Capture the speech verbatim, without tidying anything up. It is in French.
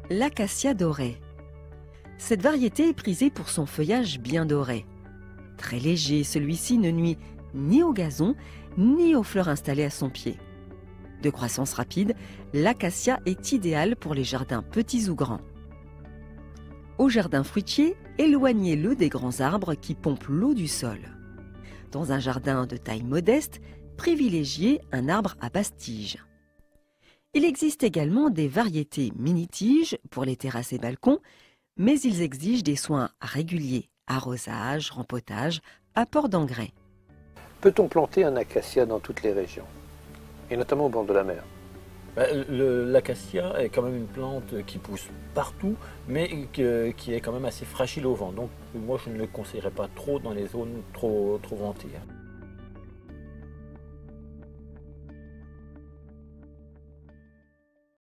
L'acacia dorée. Cette variété est prisée pour son feuillage bien doré. Très léger, celui-ci ne nuit ni au gazon, ni aux fleurs installées à son pied. De croissance rapide, l'acacia est idéale pour les jardins petits ou grands. Au jardin fruitier, éloignez-le des grands arbres qui pompent l'eau du sol. Dans un jardin de taille modeste, privilégiez un arbre à basse tige. Il existe également des variétés mini-tiges pour les terrasses et balcons, mais ils exigent des soins réguliers, arrosage, rempotage, apport d'engrais. Peut-on planter un acacia dans toutes les régions, et notamment au bord de la mer? L'acacia est quand même une plante qui pousse partout, mais que, qui est quand même assez fragile au vent. Donc moi je ne le conseillerais pas trop dans les zones trop, trop ventées.